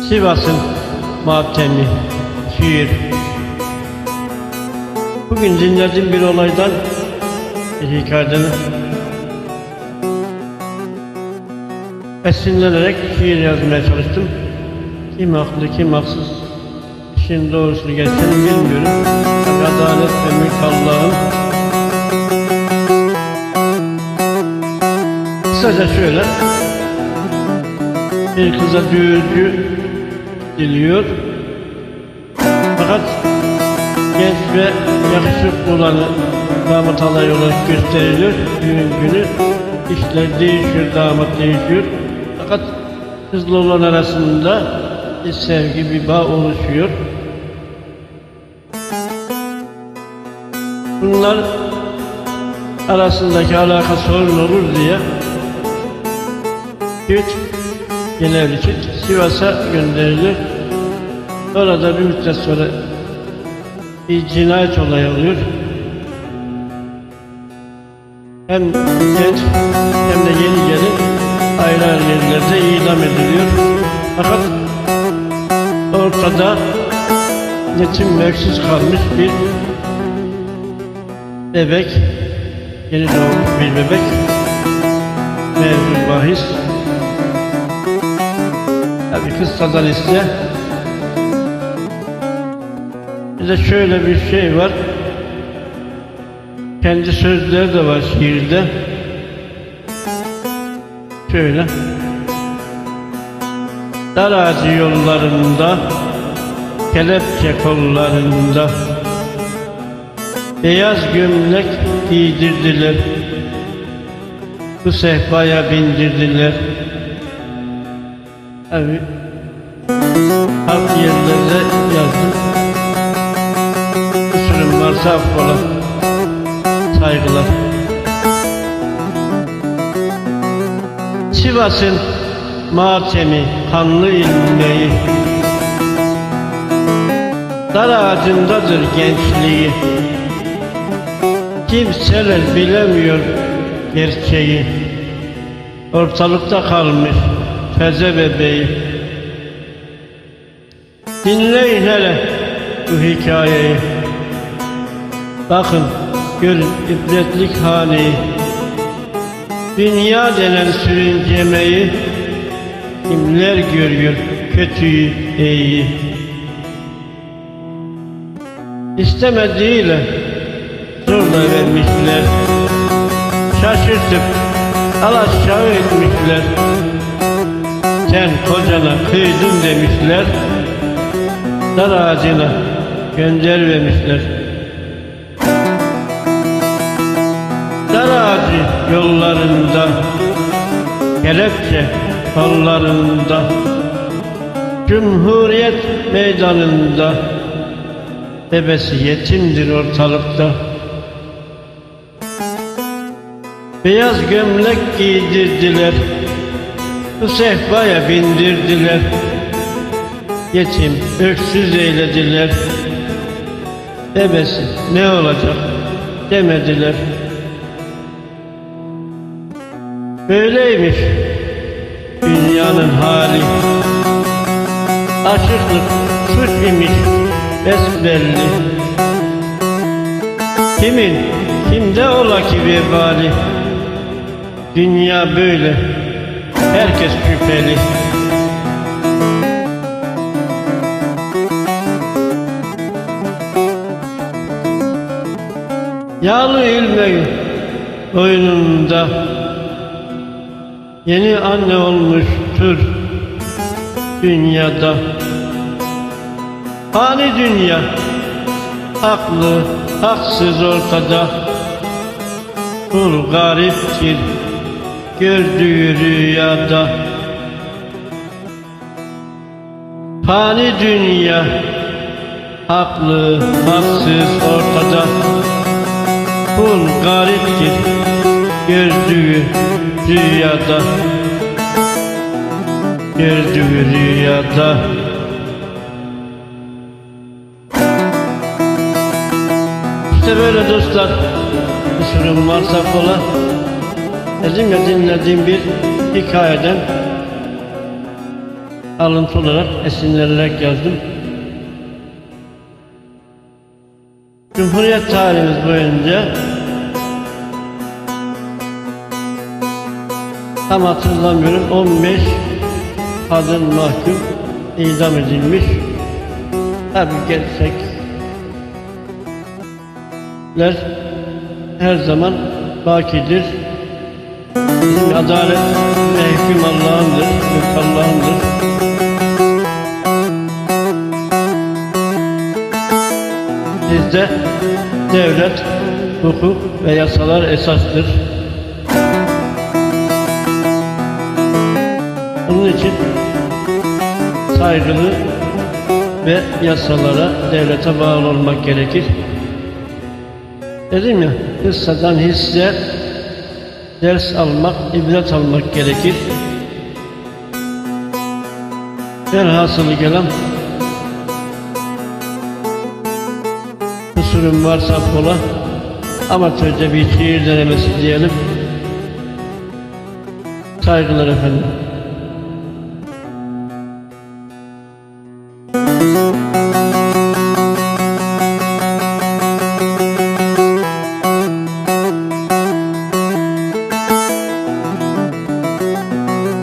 Sivas'ın matemi, şiir. Bugün dinlediğim bir olaydan, bir hikayeden esinlenerek şiir yazmaya çalıştım. Kim haklı, kim haksız, işin doğrusunu geçtiğini bilmiyorum. Adalet ve mülk Allah'ın. Kısaca şöyle, bir kıza düğürcü diliyor. Fakat genç ve yakışıklı olanı damat alayı olarak gösteriliyor. Düğün günü işler değişiyor, damat değişiyor. Fakat kızla olan arasında bir sevgi, bir bağ oluşuyor. Bunlar arasındaki alaka sorun olur diye güç genel için Sivas'a gönderilir. Orada bir müddet sonra bir cinayet olayı oluyor. Hem genç hem de yeni gelin ayrı ayrı yerlerde idam ediliyor. Fakat ortada yetim ve öksüz kalmış bir bebek, yeni doğmuş bir bebek, mevzu bahis. Tabii kıssadan ise bir de şöyle bir şey var, kendi sözleri de var şiirde. Şöyle: dar ağacı yollarında, kelepçe kollarında, beyaz gömlek giydirdiler, bu sehpaya bindirdiler. Abi, halk yerlerde yazdım. Kusurum varsa affola. Saygılar. Sivas'ın matemi, kanlı ilmeği, dar ağacındadır gençliği. Kimseler bilemiyor gerçeği. Ortalıkta kalmış feze bebeği. Dinleyin hele bu hikayeyi. Bakın, görün ibretlik haneyi. Dünya denen sürüncemeyi kimler görüyor kötüyü, iyiyi. İstemediğiyle zorla vermişler, şaşırtıp alaşağı etmişler. Sen kocana kıydın demişler, dar ağacına göndermemişler. Dar ağacı yollarında, kelepçe kollarında, Cumhuriyet meydanında, bebesi yetimdir ortalıkta. Beyaz gömlek giydirdiler, bu sehpaya bindirdiler. Yetim, öksüz eylediler. Bebesi ne olacak demediler. Böyleymiş dünyanın hali. Aşıklık suç imiş besbelli. Kimin kimde ola ki vebali. Dünya böyle, herkes şüpheli. Yağlı ilmeği boynunda, yeni anne olmuştur dünyada. Fani dünya, haklı haksız ortada. Kul gariptir gördüğü rüyada. Fani dünya, haklı haksız ortada. Kul gariptir gördüğü rüyada. Gördüğü rüyada. İşte böyle dostlar, kusurum varsa affola. Dedim ya, dinlediğim bir hikayeden alıntı olarak, esinlenerek yazdım. Cumhuriyet tarihimiz boyunca tam hatırlamıyorum, 15 kadın mahkum idam edilmiş. Tabi gerçekler her zaman bakidir. Bizim adalet ve hüküm Allah'ındır, mülk Allah'ındır. Bizde devlet, hukuk ve yasalar esastır. Bunun için saygılı ve yasalara, devlete bağlı olmak gerekir. Dedim ya, kıssadan hisse ders almak, ibret almak gerekir. Velhasılı kelam, kusurum varsa affola, amatörce bir şiir denemesi diyelim. Saygılar efendim.